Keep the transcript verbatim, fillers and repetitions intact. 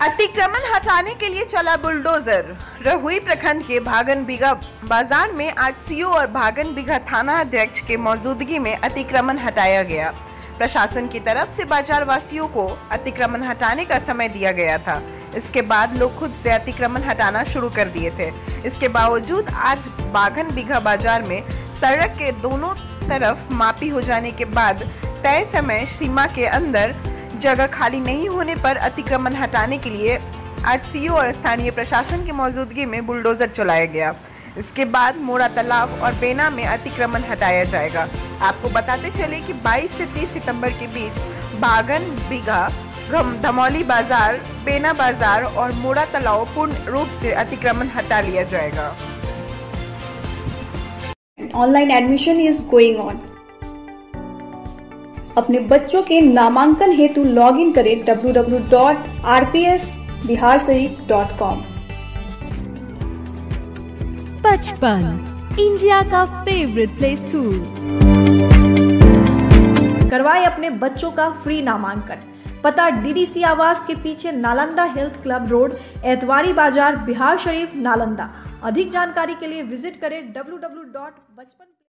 अतिक्रमण हटाने के लिए चला बुलडोजर। रहुई प्रखंड के भागन बिघा बाजार में आज सीओ और भागन बिघा थाना अध्यक्ष के मौजूदगी में अतिक्रमण हटाया गया। प्रशासन की तरफ से बाजार वासियों को अतिक्रमण हटाने का समय दिया गया था। इसके बाद लोग खुद से अतिक्रमण हटाना शुरू कर दिए थे। इसके बावजूद आज भागन बिघा बाजार में सड़क के दोनों तरफ मापी हो जाने के बाद तय समय सीमा के अंदर जगह खाली नहीं होने पर अतिक्रमण हटाने के लिए आज सीओ और स्थानीय प्रशासन की मौजूदगी में बुलडोजर चलाया गया। इसके बाद मोड़ा तालाब और बेना में अतिक्रमण हटाया जाएगा। आपको बताते चले कि बाईस से तीस सितंबर के बीच भागन बिघा, धमौली बाजार, बेना बाजार और मोड़ा तालाब पूर्ण रूप से अतिक्रमण हटा लिया जाएगा। Online admission is going on. अपने बच्चों के नामांकन हेतु लॉग इन करें W W W dot R P S Bihar Sharif dot com. Bachpan India का फेवरेट प्ले स्कूल। करवाए अपने बच्चों का फ्री नामांकन। पता डीडीसी आवास के पीछे, Nalanda health club road, Etwari Bazar, Bihar शरीफ, नालंदा। अधिक जानकारी के लिए विजिट करें डब्ल्यू डब्ल्यू डब्ल्यू डॉट बचपन